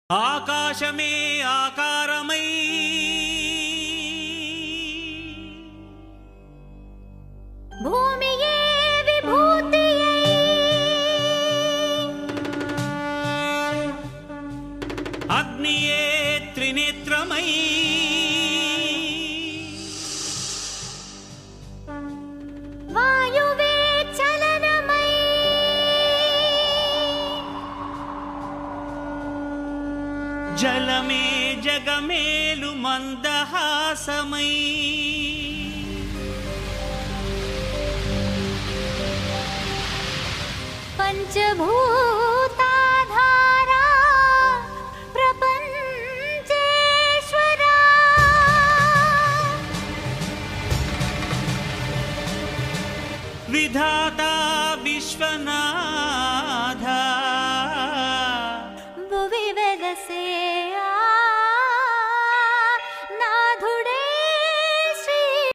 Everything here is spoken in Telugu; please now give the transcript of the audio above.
ఆకాశమే ఆకారమై భూమియే విభూతియై అగ్నియే త్రినేత్రమై వాయువే చలనమై జలమే జగమేలు మందహాసమై పంచభూతాలై